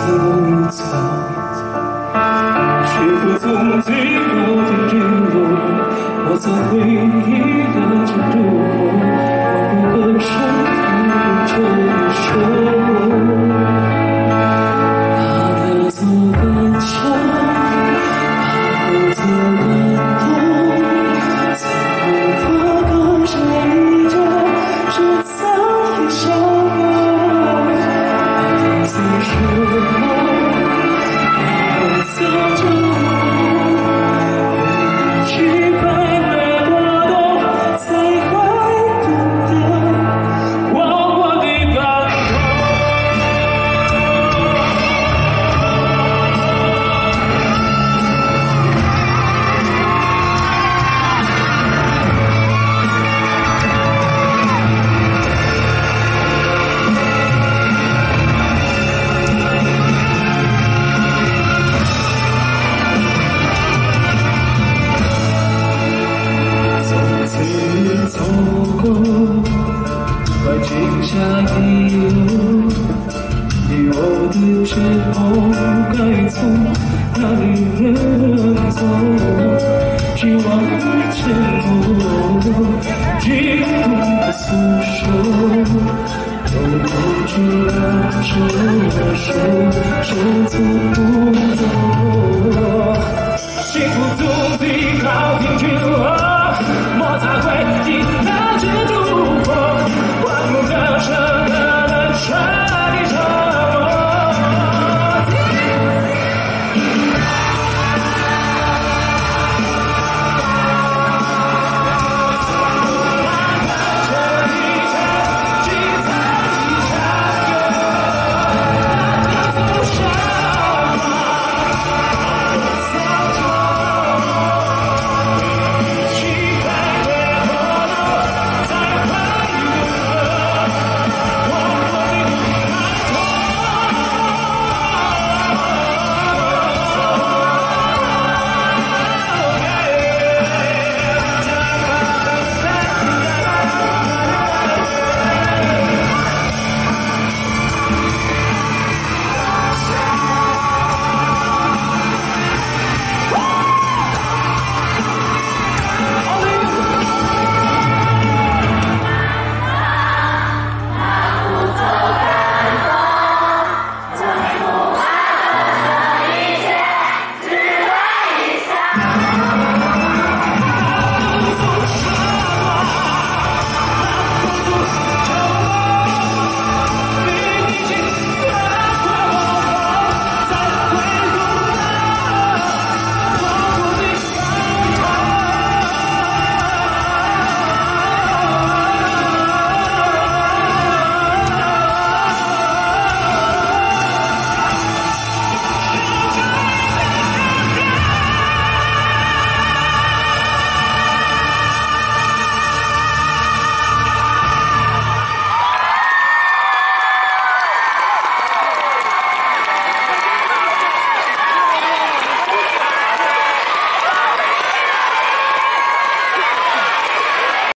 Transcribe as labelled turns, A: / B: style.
A: 走，是否从最高点坠落？我从回忆的角度，我不歌声透着你说，他的左跟前，他后左跟后，最后他跟谁着，是再也相爱。最说我走着去快乐的路，才会懂得往我的感走过，快停下一路，你我的时候该从哪里人走？希望承诺，激动的诉说，都握住了这手，手足。